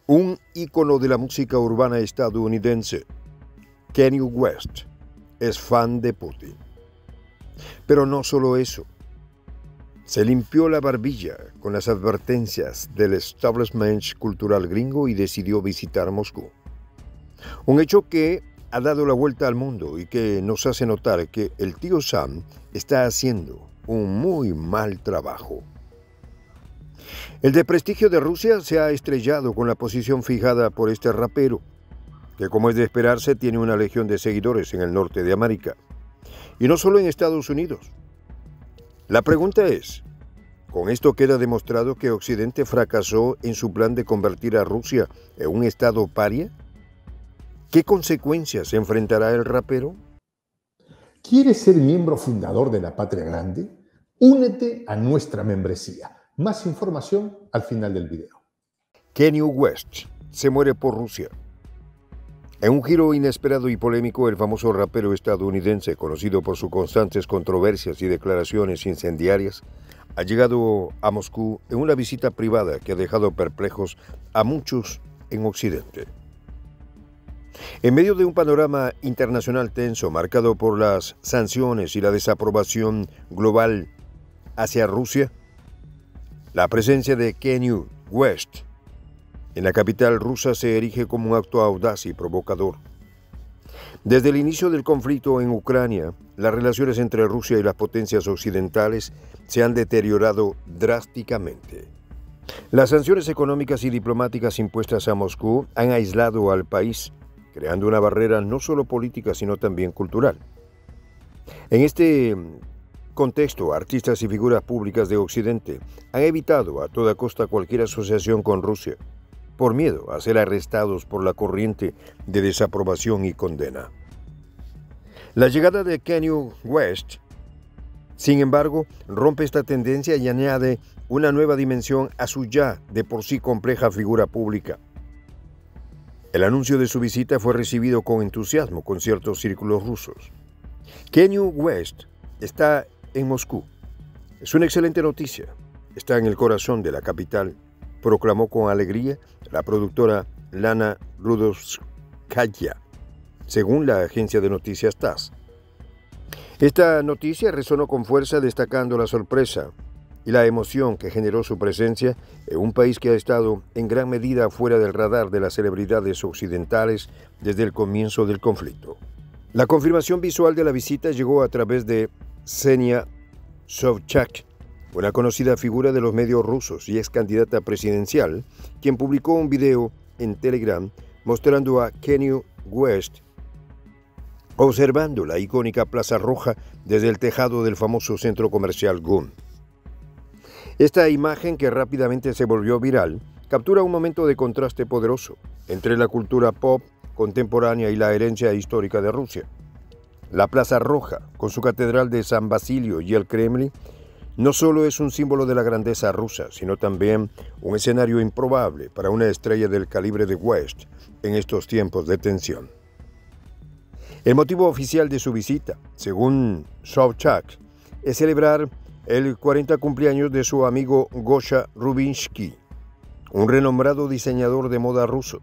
Un ícono de la música urbana estadounidense, Kanye West, es fan de Putin. Pero no solo eso. Se limpió la barbilla con las advertencias del establishment cultural gringo y decidió visitar Moscú. Un hecho que ha dado la vuelta al mundo y que nos hace notar que el tío Sam está haciendo un muy mal trabajo. El desprestigio de Rusia se ha estrellado con la posición fijada por este rapero, que como es de esperarse tiene una legión de seguidores en el norte de América, y no solo en Estados Unidos. La pregunta es, ¿con esto queda demostrado que Occidente fracasó en su plan de convertir a Rusia en un estado paria? ¿Qué consecuencias enfrentará el rapero? ¿Quieres ser miembro fundador de la Patria Grande? Únete a nuestra membresía. Más información al final del video. Kanye West se muere por Rusia. En un giro inesperado y polémico, el famoso rapero estadounidense, conocido por sus constantes controversias y declaraciones incendiarias, ha llegado a Moscú en una visita privada que ha dejado perplejos a muchos en Occidente. En medio de un panorama internacional tenso marcado por las sanciones y la desaprobación global hacia Rusia, la presencia de Kanye West en la capital rusa se erige como un acto audaz y provocador. Desde el inicio del conflicto en Ucrania, las relaciones entre Rusia y las potencias occidentales se han deteriorado drásticamente. Las sanciones económicas y diplomáticas impuestas a Moscú han aislado al país, creando una barrera no solo política, sino también cultural. En este contexto, artistas y figuras públicas de Occidente han evitado a toda costa cualquier asociación con Rusia, por miedo a ser arrestados por la corriente de desaprobación y condena. La llegada de Kanye West, sin embargo, rompe esta tendencia y añade una nueva dimensión a su ya de por sí compleja figura pública. El anuncio de su visita fue recibido con entusiasmo con ciertos círculos rusos. Kanye West está en Moscú. Es una excelente noticia. Está en el corazón de la capital, proclamó con alegría la productora Lana Rudolskaya, según la agencia de noticias TASS. Esta noticia resonó con fuerza, destacando la sorpresa y la emoción que generó su presencia en un país que ha estado en gran medida fuera del radar de las celebridades occidentales desde el comienzo del conflicto. La confirmación visual de la visita llegó a través de Ksenia Sobchak, una conocida figura de los medios rusos y ex candidata presidencial, quien publicó un video en Telegram mostrando a Kanye West observando la icónica Plaza Roja desde el tejado del famoso centro comercial GUM. Esta imagen, que rápidamente se volvió viral, captura un momento de contraste poderoso entre la cultura pop contemporánea y la herencia histórica de Rusia. La Plaza Roja, con su catedral de San Basilio y el Kremlin, no solo es un símbolo de la grandeza rusa, sino también un escenario improbable para una estrella del calibre de West en estos tiempos de tensión. El motivo oficial de su visita, según Sobchak, es celebrar el 40 cumpleaños de su amigo Gosha Rubinsky, un renombrado diseñador de moda ruso.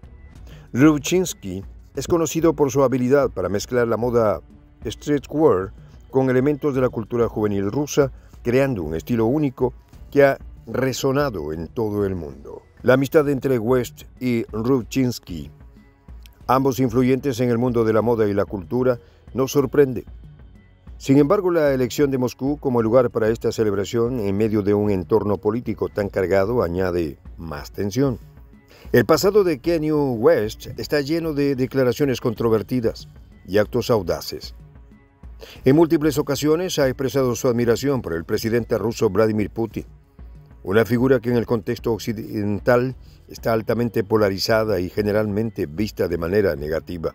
Rubinsky es conocido por su habilidad para mezclar la moda streetwear con elementos de la cultura juvenil rusa, creando un estilo único que ha resonado en todo el mundo. La amistad entre West y Rubinsky, ambos influyentes en el mundo de la moda y la cultura, nos sorprende. Sin embargo, la elección de Moscú como lugar para esta celebración en medio de un entorno político tan cargado añade más tensión. El pasado de Kanye West está lleno de declaraciones controvertidas y actos audaces. En múltiples ocasiones ha expresado su admiración por el presidente ruso Vladimir Putin, una figura que en el contexto occidental está altamente polarizada y generalmente vista de manera negativa.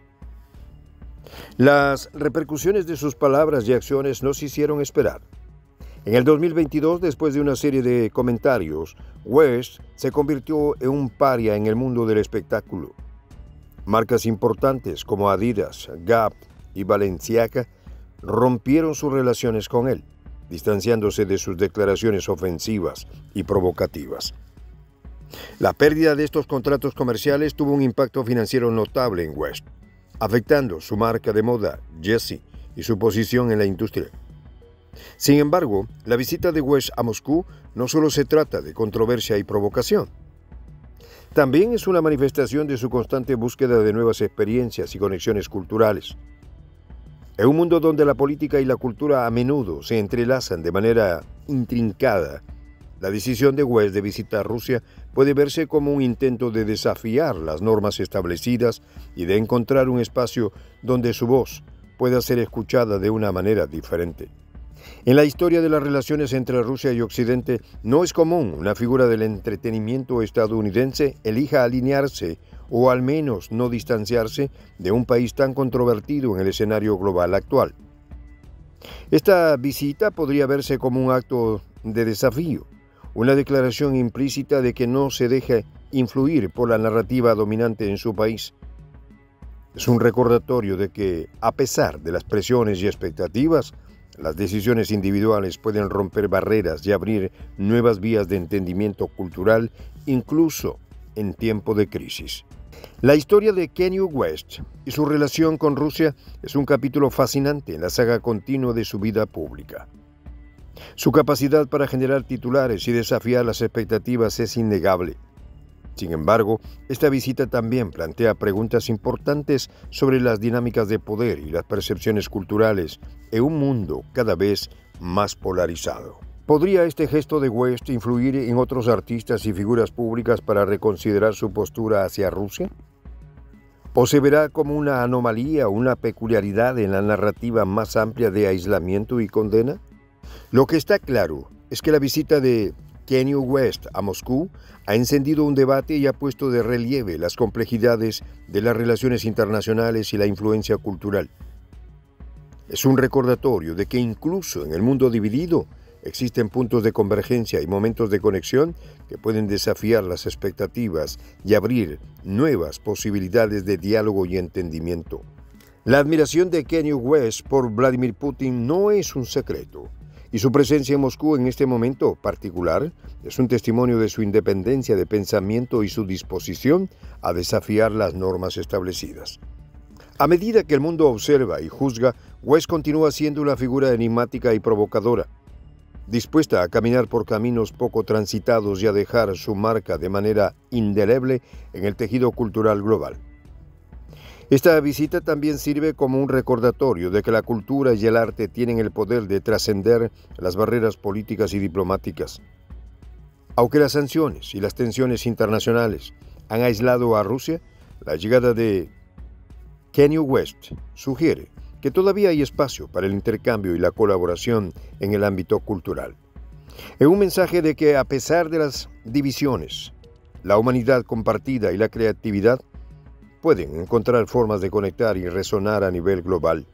Las repercusiones de sus palabras y acciones no se hicieron esperar. En el 2022, después de una serie de comentarios, West se convirtió en un paria en el mundo del espectáculo. Marcas importantes como Adidas, Gap y Balenciaga rompieron sus relaciones con él, distanciándose de sus declaraciones ofensivas y provocativas. La pérdida de estos contratos comerciales tuvo un impacto financiero notable en West, afectando su marca de moda, Jessie, y su posición en la industria. Sin embargo, la visita de West a Moscú no solo se trata de controversia y provocación. También es una manifestación de su constante búsqueda de nuevas experiencias y conexiones culturales. En un mundo donde la política y la cultura a menudo se entrelazan de manera intrincada, la decisión de West de visitar Rusia puede verse como un intento de desafiar las normas establecidas y de encontrar un espacio donde su voz pueda ser escuchada de una manera diferente. En la historia de las relaciones entre Rusia y Occidente, no es común una figura del entretenimiento estadounidense elija alinearse o al menos no distanciarse de un país tan controvertido en el escenario global actual. Esta visita podría verse como un acto de desafío, una declaración implícita de que no se deje influir por la narrativa dominante en su país. Es un recordatorio de que, a pesar de las presiones y expectativas, las decisiones individuales pueden romper barreras y abrir nuevas vías de entendimiento cultural, incluso en tiempo de crisis. La historia de Kanye West y su relación con Rusia es un capítulo fascinante en la saga continua de su vida pública. Su capacidad para generar titulares y desafiar las expectativas es innegable. Sin embargo, esta visita también plantea preguntas importantes sobre las dinámicas de poder y las percepciones culturales en un mundo cada vez más polarizado. ¿Podría este gesto de West influir en otros artistas y figuras públicas para reconsiderar su postura hacia Rusia? ¿O se verá como una anomalía o una peculiaridad en la narrativa más amplia de aislamiento y condena? Lo que está claro es que la visita de Kanye West a Moscú ha encendido un debate y ha puesto de relieve las complejidades de las relaciones internacionales y la influencia cultural. Es un recordatorio de que incluso en el mundo dividido existen puntos de convergencia y momentos de conexión que pueden desafiar las expectativas y abrir nuevas posibilidades de diálogo y entendimiento. La admiración de Kanye West por Vladimir Putin no es un secreto, y su presencia en Moscú en este momento particular es un testimonio de su independencia de pensamiento y su disposición a desafiar las normas establecidas. A medida que el mundo observa y juzga, West continúa siendo una figura enigmática y provocadora, dispuesta a caminar por caminos poco transitados y a dejar su marca de manera indeleble en el tejido cultural global. Esta visita también sirve como un recordatorio de que la cultura y el arte tienen el poder de trascender las barreras políticas y diplomáticas. Aunque las sanciones y las tensiones internacionales han aislado a Rusia, la llegada de Kanye West sugiere que todavía hay espacio para el intercambio y la colaboración en el ámbito cultural. Es un mensaje de que, a pesar de las divisiones, la humanidad compartida y la creatividad pueden encontrar formas de conectar y resonar a nivel global.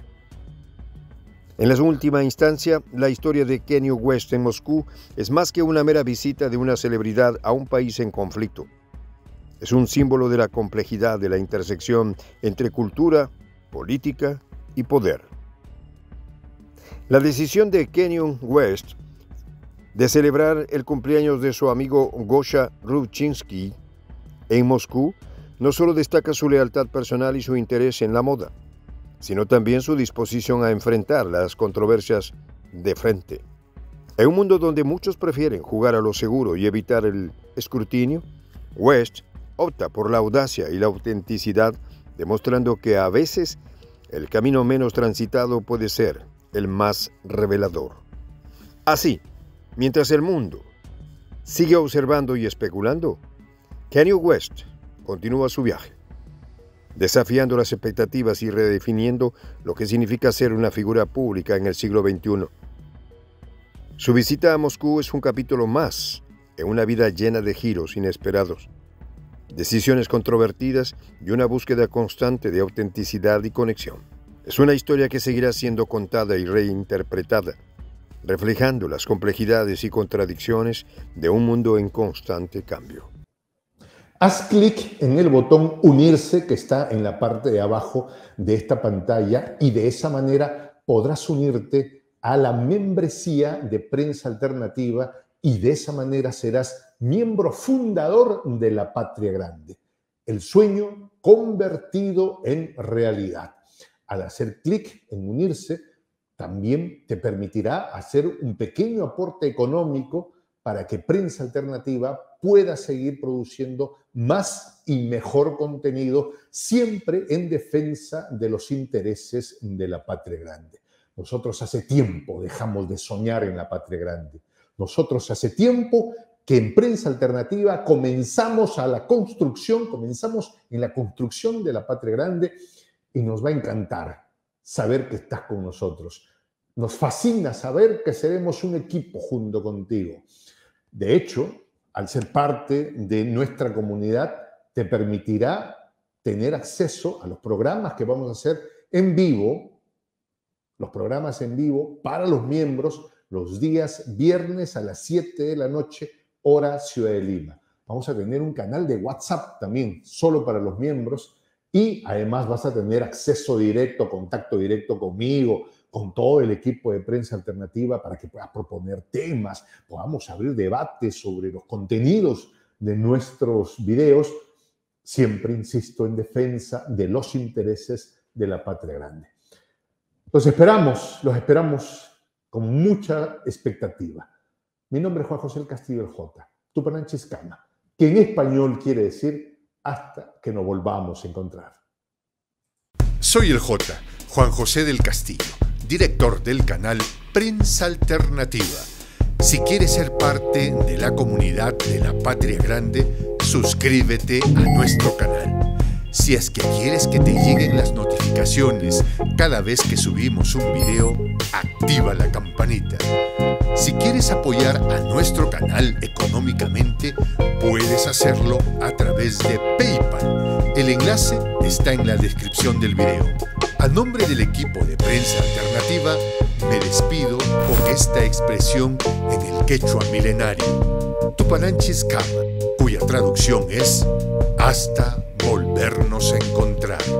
En la última instancia, la historia de Kanye West en Moscú es más que una mera visita de una celebridad a un país en conflicto. Es un símbolo de la complejidad de la intersección entre cultura, política y poder. La decisión de Kanye West de celebrar el cumpleaños de su amigo Gosha Rubchinsky en Moscú no solo destaca su lealtad personal y su interés en la moda, sino también su disposición a enfrentar las controversias de frente. En un mundo donde muchos prefieren jugar a lo seguro y evitar el escrutinio, West opta por la audacia y la autenticidad, demostrando que a veces el camino menos transitado puede ser el más revelador. Así, mientras el mundo sigue observando y especulando, Kanye West continúa su viaje, desafiando las expectativas y redefiniendo lo que significa ser una figura pública en el siglo XXI. Su visita a Moscú es un capítulo más en una vida llena de giros inesperados, decisiones controvertidas y una búsqueda constante de autenticidad y conexión. Es una historia que seguirá siendo contada y reinterpretada, reflejando las complejidades y contradicciones de un mundo en constante cambio. Haz clic en el botón unirse que está en la parte de abajo de esta pantalla y de esa manera podrás unirte a la membresía de Prensa Alternativa y de esa manera serás miembro fundador de la Patria Grande. El sueño convertido en realidad. Al hacer clic en unirse, también te permitirá hacer un pequeño aporte económico para que Prensa Alternativa pueda seguir produciendo más y mejor contenido, siempre en defensa de los intereses de la Patria Grande. Nosotros hace tiempo dejamos de soñar en la Patria Grande. Nosotros hace tiempo que en Prensa Alternativa comenzamos en la construcción de la Patria Grande, y nos va a encantar saber que estás con nosotros. Nos fascina saber que seremos un equipo junto contigo. De hecho, al ser parte de nuestra comunidad, te permitirá tener acceso a los programas que vamos a hacer en vivo, los programas en vivo para los miembros, los días viernes a las 7 de la noche, hora Ciudad de Lima. Vamos a tener un canal de WhatsApp también, solo para los miembros, y además vas a tener acceso directo, contacto directo conmigo, con todo el equipo de Prensa Alternativa, para que puedas proponer temas, podamos abrir debates sobre los contenidos de nuestros videos, siempre, insisto, en defensa de los intereses de la Patria Grande. Los esperamos con mucha expectativa. Mi nombre es Juan José del Castillo, el J, Tupananchis-Cama, que en español quiere decir hasta que nos volvamos a encontrar. Soy el J, Juan José del Castillo, director del canal Prensa Alternativa. Si quieres ser parte de la comunidad de la Patria Grande, suscríbete a nuestro canal. Si es que quieres que te lleguen las notificaciones cada vez que subimos un video, activa la campanita. Si quieres apoyar a nuestro canal económicamente, puedes hacerlo a través de PayPal. El enlace está en la descripción del video. A nombre del equipo de Prensa Alternativa, me despido con esta expresión en el quechua milenario, Tupananchis-Cama, cuya traducción es hasta volvernos a encontrar.